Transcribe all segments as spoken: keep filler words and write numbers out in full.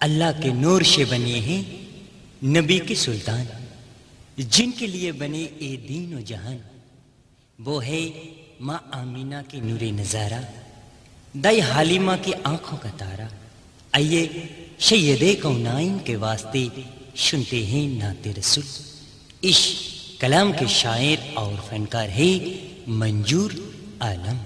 अल्लाह के नूर से बने हैं नबी के सुल्तान, जिनके लिए बने ए दीन व जहान। वो है माँ आमीना की नूरे नज़ारा, दाई हालिमा की आंखों का तारा। आइए सैयदे कौनाइन के वास्ते सुनते हैं नाते रसूल। इस कलाम के शायर और फनकार है मंजूर आलम।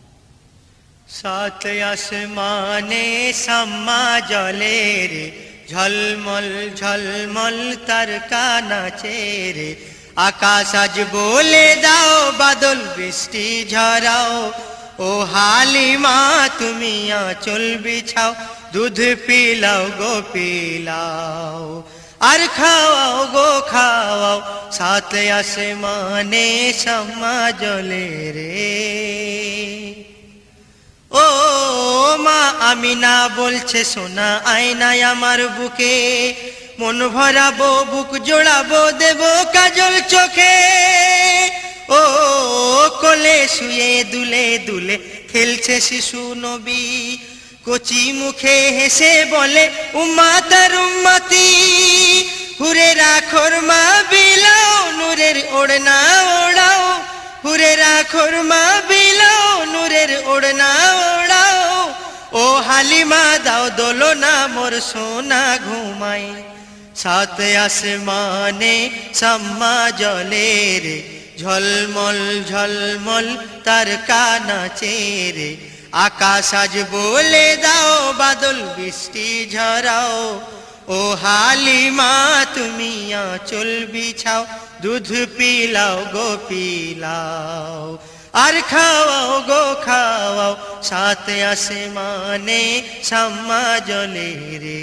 सात आसमाने सम्मा जले रे, झलमल झलमल तारका नाचे रे। आकाश आज बोले दाओ, बादल बृष्टि झराओ। ओ हालिमा তুমি আঁচল বিছাও, दूध पिलाओ गो पिलाओ, আর খাওয়াও গো খাওয়াও। সাত আসমানে सम्मा जले रे। ओ মা আমিনা বলছে সোনা আয়নায় আমার বুকে, মন ভরাবো বুক জোড়াবো দেবো কাজল চোখে। ও কোলে শুয়ে দুলে দুলে খেলছে শিশু নবী, কচি মুখে হেসে বলে উম্মা তার উম্মতি। হুরে রাখোর মা বিলাও, নূরের ওড়না ওড়াও। হুরে রাখোর মা বিলাও, নূরের ওড়না ওড়াও। ও হালিমা দাও দোলনা মোর সোনা ঘুমাই। সাত আসমানে सम्मा जले रे, झलमल झलमल तारका नाचे रे। आकाश आज बोले दाओ, बादल बृष्टि झराओ। ओ हालिमा তুমি আঁচল বিছাও, दूध पिलाओ गो पिलाओ, আর খাওয়াও গো খাওয়াও। সাত আসমানে सम्मा जले রে।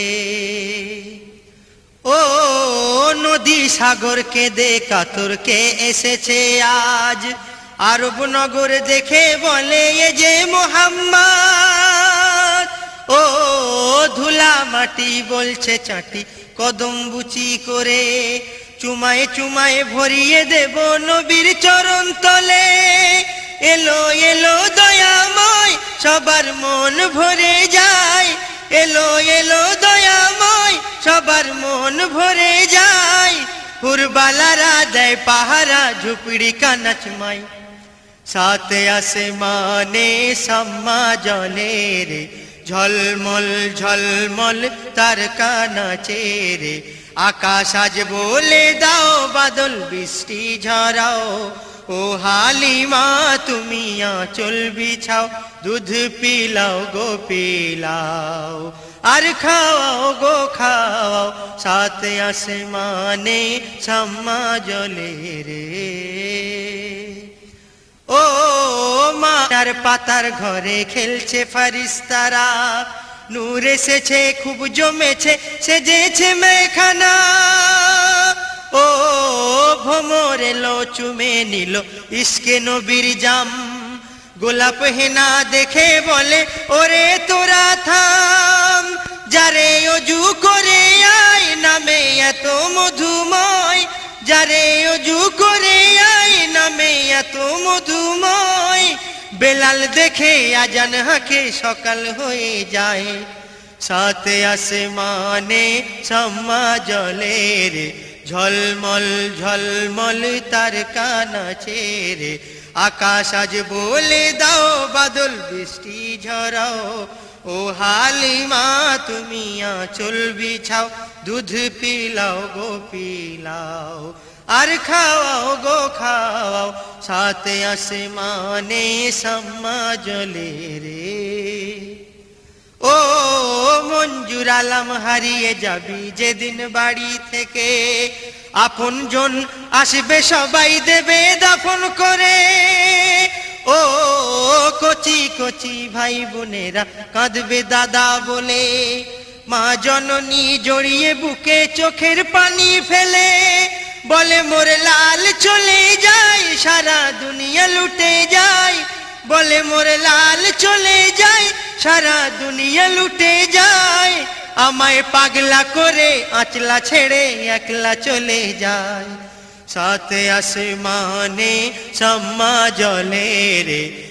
ও নদী সাগর কেঁদে কাতর কে এসেছে আজ, আরব নগর দেখে বলে এ যে মোহাম্মদ। ও ধুলা মাটি বলছে চাটি কদম বুচি করে, চুমায়ে চুমায়ে ভরিয়ে দেব নবীর চরণ তলে। এলো এলো দয়াময়, সবার মন ভরে যায়। এলো এলো দয়াময়, সবার মন ভরে যায়। হুরবালারা দেয় পাহারা, ঝুপড়ি কানাচমাই। সাত আসমানে सम्मा जले रे, झलमल झलमल तारका नाचे रे। आकाश आज बोले दाओ, बादल बृष्टि झराओ। ओ हालिमा তুমি আঁচল বিছাও, दूध पिलाओ गो पिलाओ, আর খাওয়াও গো খাওয়াও। সাত আসমানে सम्मा जले রে। ও মার পাতার ঘরে খেলছে ফারিস্তারা, নূর এসেছে খুব জমেছে সেজেছে মেখানা। ও ভোমর এলো চুমে নিল ইশকে নবীর জাম, গোলাপ হেনা দেখে বলে ওরে তোরা থাম। যারে অজু করে আয় নামে এত মধুময়, যারে অজু করে আয় নামে এত মধুময়। বেলাল দেখে আজান হাঁকে সকাল হয়ে যায়। সাত আসমানে सम्मा जले রে, ঝলমল ঝলমল তারকা নাচে রে। আকাশ আজ বলে দাও, বাদল বৃষ্টি ঝরাও। ও হালিমা তুমি আঁচল বিছাও, दूध पिलाओ गो पिलाओ, আর খাওয়াও গো খাওয়াও। সাত আসমানে सम्मा जले রে। ও মঞ্জুর আলম হারিয়ে যাবি যেদিন বাড়ি থেকে, আপন জন আসবে সবাই দেবে দাফন করে। ও কচি কচি ভাই বোনেরা কাঁদবে দাদা বলে, মা জননী জড়িয়ে বুকে চোখের পানি ফেলে। বলে মোর লাল চলে যায়, সারা দুনিয়া লুটে যায়। বলে মোর লাল চলে যায়, সারা দুনিয়া লুটে যায়। আমায় পাগলা করে আঁচলা ছেড়ে একলা চলে যায়। সাত আসমানে सम्मा जले রে,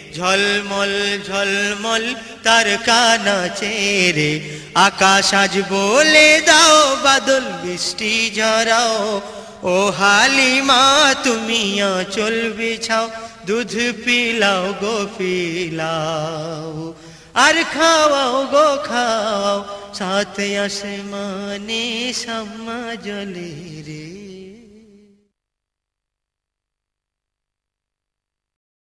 ঝলমল ঝলমল তার কানা চেরে আকাশ আজ বলে দাও বাদল বৃষ্টি ঝরাও ও হালিমা তুমি আঁচল বিছাও দুধ পিলাও গো পিলাও আর খাওয়াও গো খাওয়াও সাথে আসমানে শাম্মা জলে রে।